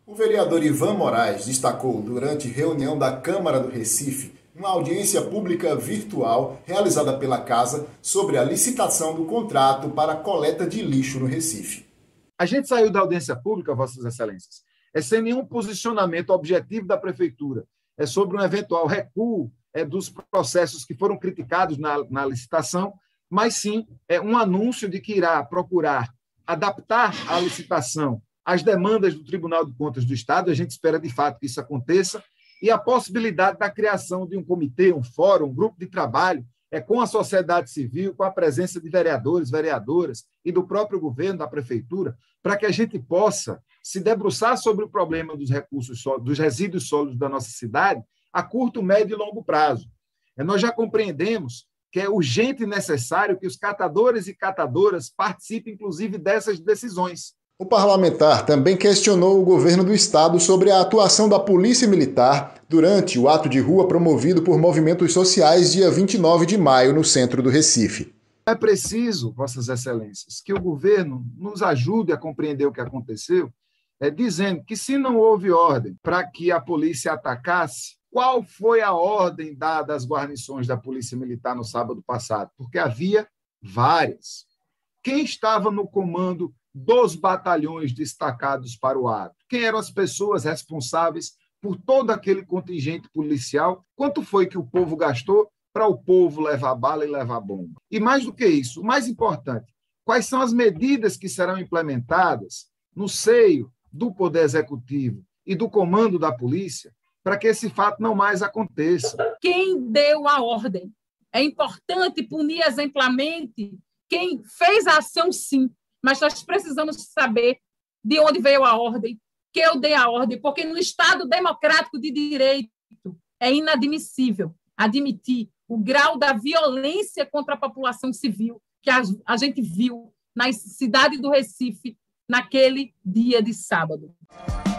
O vereador Ivan Moraes destacou durante reunião da Câmara do Recife, uma audiência pública virtual realizada pela Casa sobre a licitação do contrato para a coleta de lixo no Recife. A gente saiu da audiência pública, Vossas Excelências, sem nenhum posicionamento objetivo da Prefeitura, sobre um eventual recuo dos processos que foram criticados na licitação, mas sim um anúncio de que irá procurar adaptar a licitação às demandas do Tribunal de Contas do Estado. A gente espera, de fato, que isso aconteça, e a possibilidade da criação de um comitê, um fórum, um grupo de trabalho com a sociedade civil, com a presença de vereadores, vereadoras e do próprio governo, da Prefeitura, para que a gente possa se debruçar sobre o problema dos recursos sólidos, dos resíduos sólidos da nossa cidade a curto, médio e longo prazo. Nós já compreendemos que é urgente e necessário que os catadores e catadoras participem, inclusive, dessas decisões. O parlamentar também questionou o governo do estado sobre a atuação da Polícia Militar durante o ato de rua promovido por movimentos sociais dia 29 de maio no centro do Recife. É preciso, Vossas Excelências, que o governo nos ajude a compreender o que aconteceu, dizendo que se não houve ordem para que a polícia atacasse, qual foi a ordem dada às guarnições da Polícia Militar no sábado passado? Porque havia várias. Quem estava no comando dos batalhões destacados para o ato? Quem eram as pessoas responsáveis por todo aquele contingente policial? Quanto foi que o povo gastou para o povo levar bala e levar bomba? E mais do que isso, o mais importante, quais são as medidas que serão implementadas no seio do Poder Executivo e do comando da polícia para que esse fato não mais aconteça? Quem deu a ordem? É importante punir exemplarmente quem fez a ação, sim, mas nós precisamos saber de onde veio a ordem, que eu dei a ordem, porque no Estado democrático de direito é inadmissível admitir o grau da violência contra a população civil que a gente viu na cidade do Recife naquele dia de sábado.